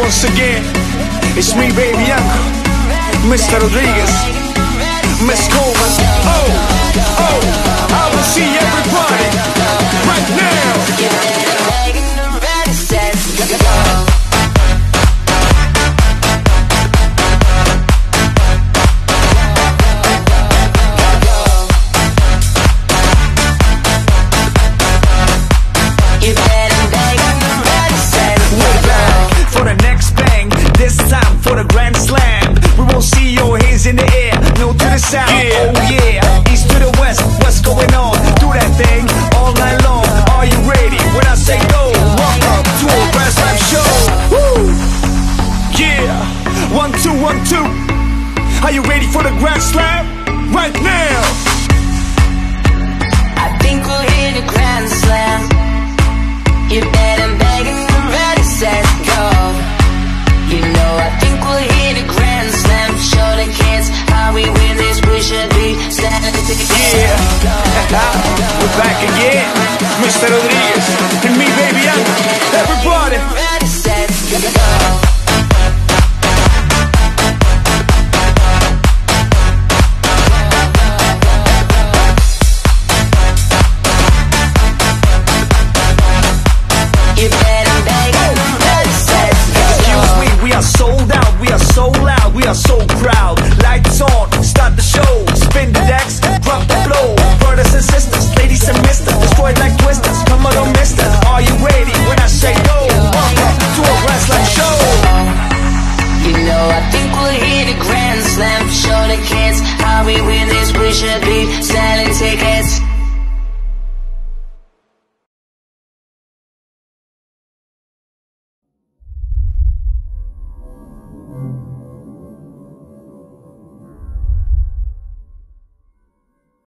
once again, it's me, baby Uncle, Mr. Rodriguez, Miss Coleman. Oh, oh, I will see everybody right now. For the grand slam, we won't see your hands in the air, no to the south, yeah. Oh yeah, east to the west, what's going on? Do that thing all night long. Are you ready? When I say go, welcome to a Grand Slam show. Woo! Yeah, 1 2 1 2. Are you ready for the Grand Slam? Right now. I think we'll hit a Grand Slam. You bet I'm begging, I'm ready, set, go. You know I think we'll hit a Grand Slam. Show the kids how we win this. We should be standing together. Yeah, we're back again, Mr. Rodriguez and me, baby Uncle. Everybody, ready, set, go. Sold out, we are so loud, we are so proud. Lights on, start the show. Spin the decks, drop the flow. Brothers and sisters, ladies and misters, destroyed like twisters. Come on, don't miss us. Are you ready when I say go? Welcome to a Grand Slam show. You know I think we'll hit a Grand Slam. Show the kids how we win this. We should be selling tickets.